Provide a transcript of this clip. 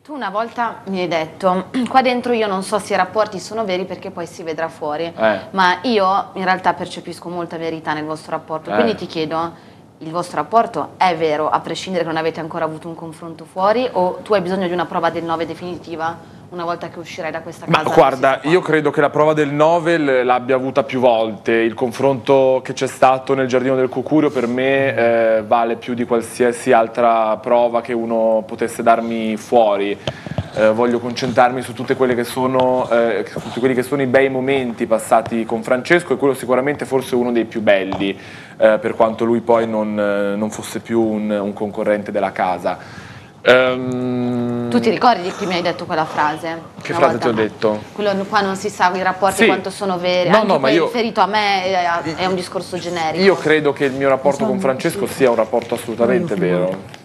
Tu una volta mi hai detto, qua dentro io non so se i rapporti sono veri perché poi si vedrà fuori, ma io in realtà percepisco molta verità nel vostro rapporto, quindi ti chiedo, il vostro rapporto è vero a prescindere che non avete ancora avuto un confronto fuori o tu hai bisogno di una prova del 9 definitiva una volta che uscirai da questa casa? Ma guarda, io credo che la prova del 9 l'abbia avuta più volte, il confronto che c'è stato nel Giardino del Cucurio per me vale più di qualsiasi altra prova che uno potesse darmi fuori. Voglio concentrarmi su tutte quelle che sono, tutti quelli che sono i bei momenti passati con Francesco e quello sicuramente forse uno dei più belli, per quanto lui poi non fosse più un concorrente della casa. Tu ti ricordi che mi hai detto quella frase? Che frase ti ho detto? Quello qua non si sa i rapporti quanto sono veri, no, anche no, poi ma riferito a me è un discorso generico. Io credo che il mio rapporto con Francesco sia un rapporto assolutamente vero.